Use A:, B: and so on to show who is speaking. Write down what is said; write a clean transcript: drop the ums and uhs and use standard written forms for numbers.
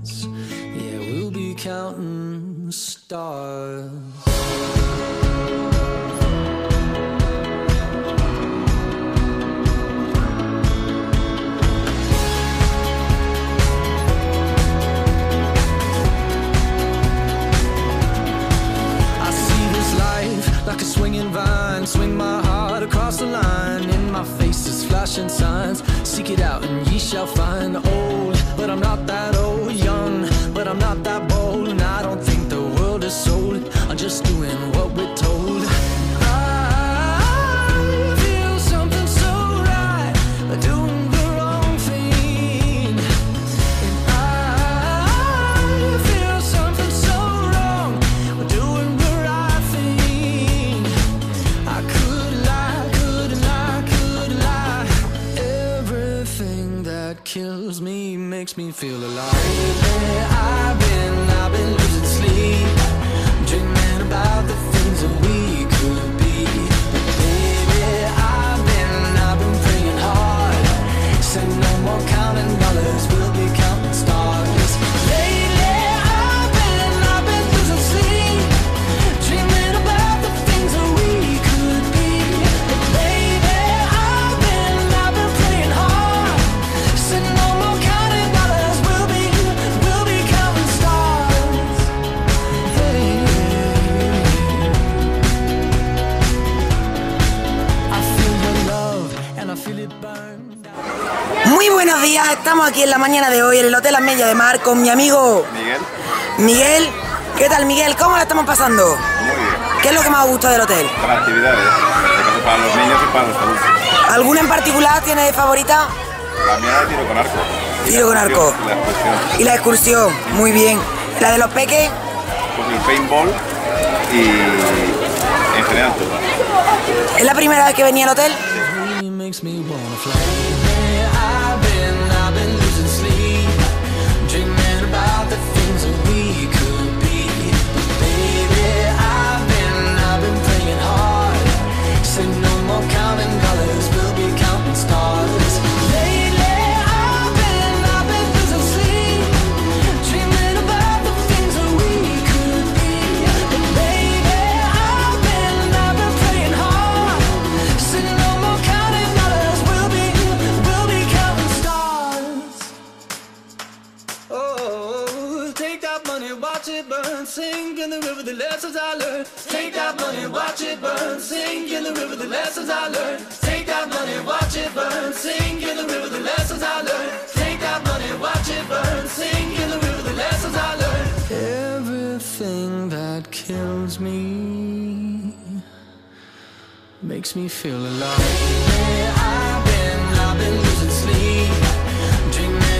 A: Yeah, we'll be counting stars. Like a swinging vine, swing my heart across the line. In my face is flashing signs. Seek it out and ye shall find. Old, but I'm not that old. Young, but I'm not that bold. And I don't think the world is sold. I'm just doing what we're told. I feel something so right, doing the wrong thing. And I feel something so wrong, doing the right thing. I could lie, could lie. Everything that kills me makes me feel alive. Lately I've been losing sleep, dreaming about the things that we could be. Baby, I've been praying hard. Said no more counting dollars, we'll be counting stars. Lately I've been losing sleep, dreaming about the things that we could be. But baby, I've been praying hard. Said no more counting dollars, we'll be counting stars. Hey, I feel your love and I feel it burn.
B: Muy buenos días, estamos aquí en la mañana de hoy en el Hotel Mella de Mar con mi amigo Miguel. ¿Qué tal, Miguel? ¿Cómo la estamos pasando?
C: Muy bien.
B: ¿Qué es lo que más os gusta del hotel?
C: Las actividades, para los niños y para los adultos.
B: ¿Alguna en particular tiene de favorita?
C: La mía es tiro con arco.
B: Tiro con arco.
C: La excursión.
B: Y la excursión, muy bien. ¿La de los peques?
C: Pues el paintball y en general todo.
B: ¿Es la primera vez que venía al hotel?
A: Makes me wanna fly. Lately I've been losing sleep, dreaming about the things that we could be. Baby, I've been praying hard. Said no more counting dollars, we'll be counting stars. Lately I've been losing sleep, dreaming about the things that we could be. But baby, I've been praying hard. Said no more counting dollars, we'll be counting stars. Oh, take that money, watch it burn, sink in the river, the lessons I learned. Take that money, watch it burn, sink in the river, the lessons I learned. Take that money, watch it burn, sink in the river, the lessons I learned. Take that money, watch it burn, sink in the river, the lessons I learned. Everything that kills me makes me feel alive. I've been losing sleep, dreaming